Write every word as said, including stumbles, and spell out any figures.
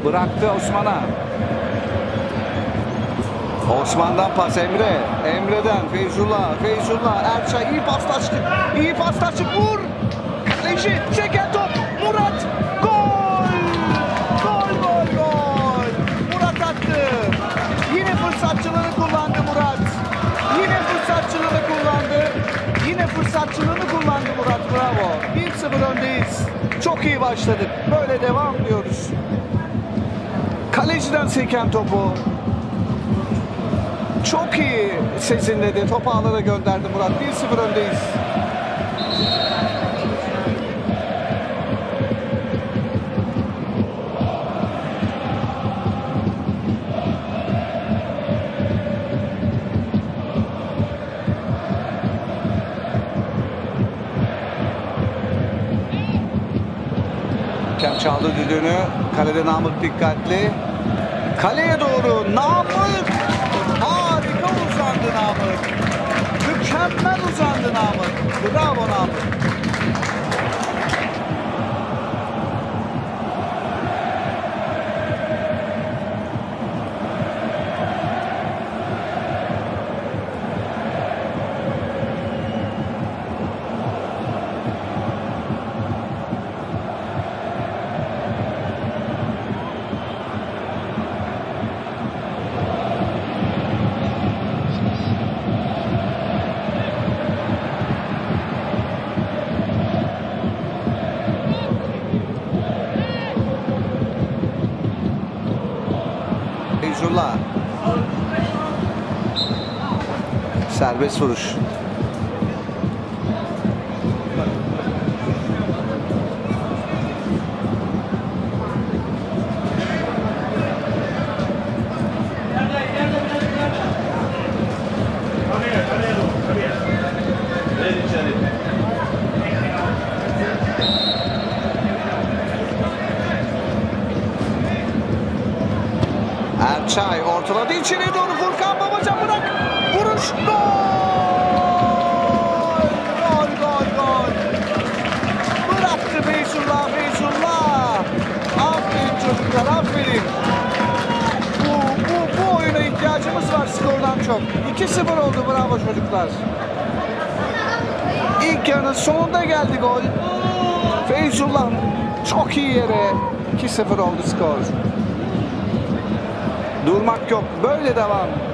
Bıraktı Osman'a. Osman'dan pas Emre. Emre'den Feyzullah. Feyzullah. Erçay iyi paslaştı. İyi paslaştı. Vur. Kaleci. Çeken top. Murat. Gol. Gol gol gol. Murat attı. Yine fırsatçılığını kullandı Murat. Yine fırsatçılığını kullandı. Yine fırsatçılığını kullandı Murat. Bravo. bir sıfır öndeyiz. Çok iyi başladık. Böyle devam ediyoruz. Kaleciden seken topu. Çok iyi sezinledi. Topu ağlara gönderdi Murat. bir sıfır öndeyiz. Hakem çaldı düdüğünü. Kalede Namık dikkatli. Kaleye doğru Namık. Harika uzandı Namık. Mükemmel uzandı Namık. Bravo Namık. Feyzullah. Serbest vuruş. Erçay ortaladı içeri doğru. Furkan Babacan bırak. Vuruş. Gol. Gol gol gol. Bıraktı Feyzullah. Feyzullah. Aferin çocuklar aferin. Bu, bu, bu oyuna ihtiyacımız var skordan çok. iki sıfır oldu, bravo çocuklar. İlk yarının sonunda geldi gol. Feyzullah çok iyi yere. iki sıfır oldu skor. Durmak yok. Böyle devam.